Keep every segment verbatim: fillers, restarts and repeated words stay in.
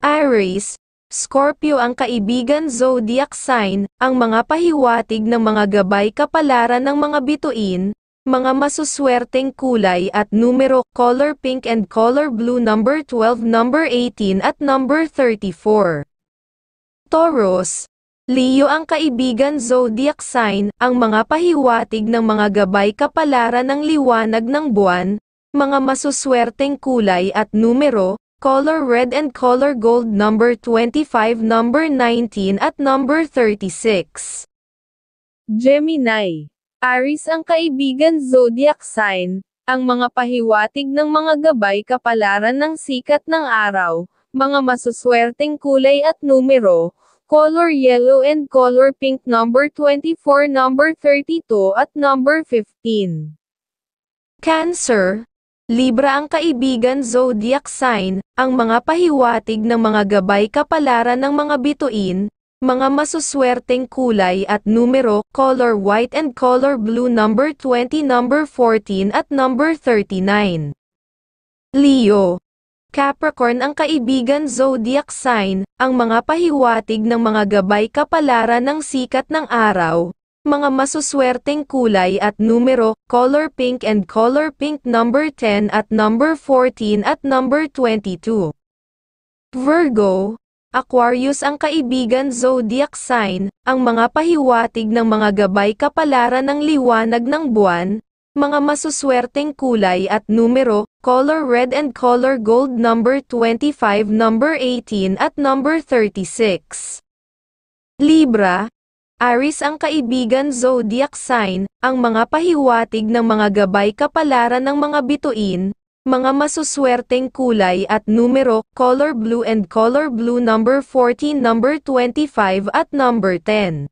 Aries, Scorpio ang kaibigan zodiac sign, ang mga pahiwatig ng mga gabay kapalaran ng mga bituin, mga masuswerteng kulay at numero, color pink and color blue, number twelve, number eighteen at number thirty-four. Taurus, Leo ang kaibigan zodiac sign, ang mga pahiwatig ng mga gabay kapalaran ng liwanag ng buwan, mga masuswerteng kulay at numero, color red and color gold, number twenty-five, number nineteen at number thirty-six. Gemini, Aries ang kaibigan zodiac sign, ang mga pahiwatig ng mga gabay kapalaran ng sikat ng araw, mga masuswerteng kulay at numero, color yellow and color pink, number twenty-four, number thirty-two at number fifteen. Cancer, Libra ang kaibigan zodiac sign, ang mga pahiwatig ng mga gabay kapalaran ng mga bituin, mga masuswerteng kulay at numero, color white and color blue, number twenty, number fourteen at number thirty-nine. Leo, Capricorn ang kaibigan zodiac sign, ang mga pahiwatig ng mga gabay kapalaran ng sikat ng araw, mga masuswerteng kulay at numero, color pink and color pink, number ten at number fourteen at number twenty-two. Virgo, Aquarius ang kaibigan zodiac sign, ang mga pahiwatig ng mga gabay kapalaran ng liwanag ng buwan, mga masuswerteng kulay at numero, color red and color gold, number twenty-five, number eighteen at number thirty-six. Libra, Aries ang kaibigan zodiac sign, ang mga pahiwatig ng mga gabay kapalaran ng mga bituin, mga masuswerteng kulay at numero, color blue and color blue, number fourteen, number twenty-five at number ten.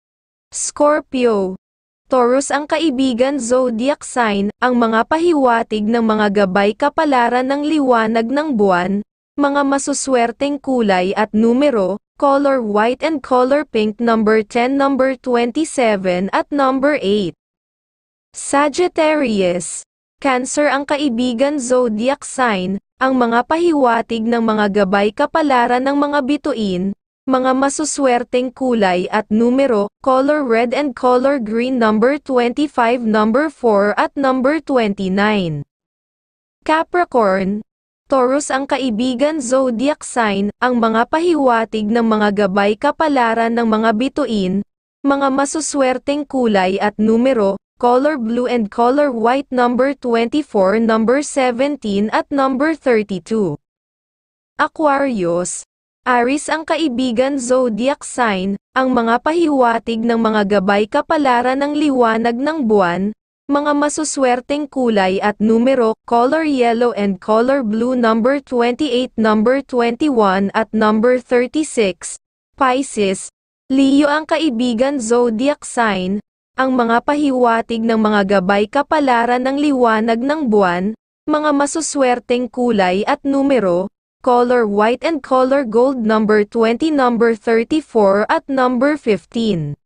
Scorpio, Taurus ang kaibigan zodiac sign, ang mga pahiwatig ng mga gabay kapalaran ng liwanag ng buwan, mga masuswerteng kulay at numero, color white and color pink, number ten, number twenty-seven at number eight. Sagittarius, Cancer ang kaibigan zodiac sign, ang mga pahiwatig ng mga gabay kapalaran ng mga bituin, mga masuswerteng kulay at numero, color red and color green, number twenty-five, number four at number twenty-nine. Capricorn, Taurus ang kaibigan zodiac sign, ang mga pahiwatig ng mga gabay kapalaran ng mga bituin, mga masuswerteng kulay at numero, color blue and color white, number twenty-four, number seventeen at number thirty-two. Aquarius, Aries ang kaibigan zodiac sign, ang mga pahiwatig ng mga gabay kapalaran ng liwanag ng buwan, mga masuswerteng kulay at numero, color yellow and color blue, number twenty-eight, number twenty-one at number thirty-six. Pisces, Leo ang kaibigan zodiac sign, ang mga pahiwatig ng mga gabay kapalaran ng liwanag ng buwan, mga masuswerteng kulay at numero, color white and color gold, number twenty, number thirty-four at number fifteen.